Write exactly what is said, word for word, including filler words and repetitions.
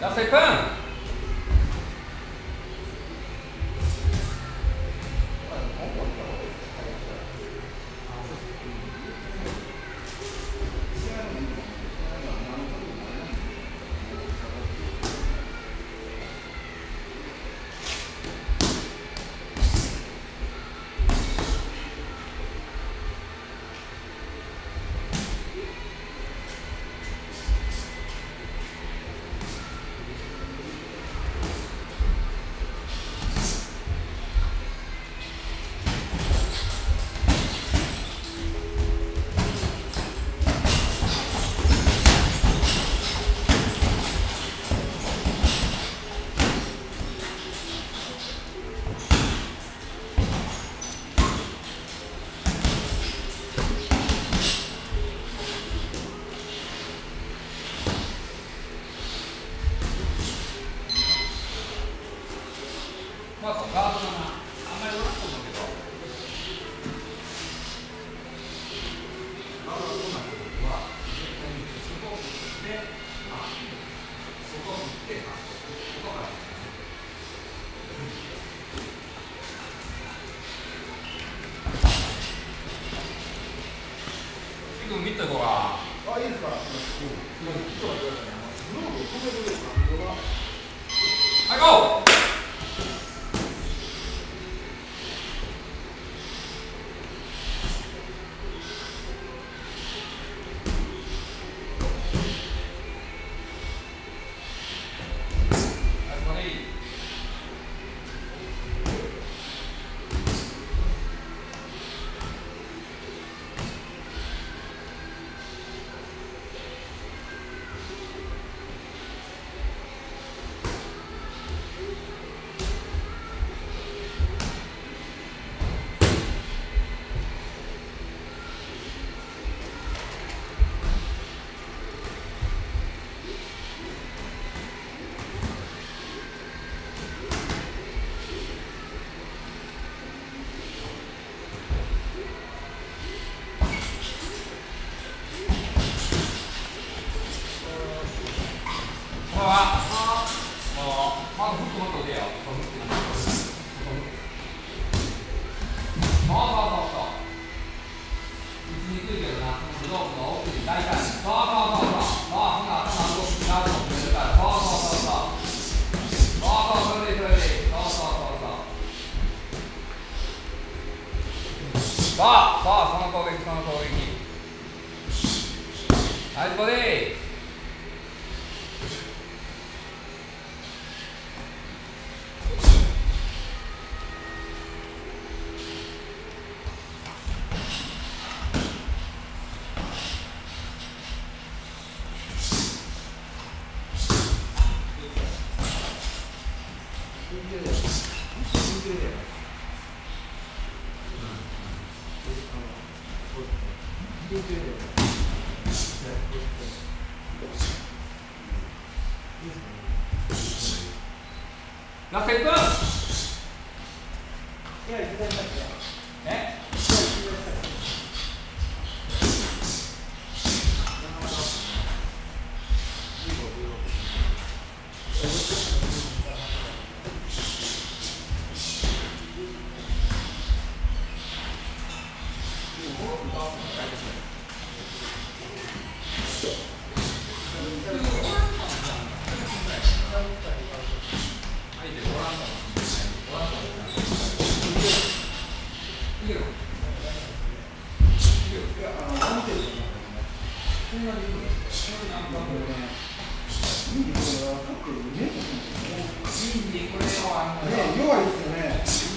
ラストいっぷん。まあ、ガードだな。あんまりおらんと思うけど。ガードがどうなってるかは、絶対にそこで、あ、そこを打って、あ、そこから。すぐ見てごらん。あ、いいですか。うん。ちょっと待ってくださいね。グローブを止める感じは。はい、ゴー。さあ、さあ、その攻撃、その攻撃。ナイスボディー。ラストいっぷん。ね。 弱いですよね。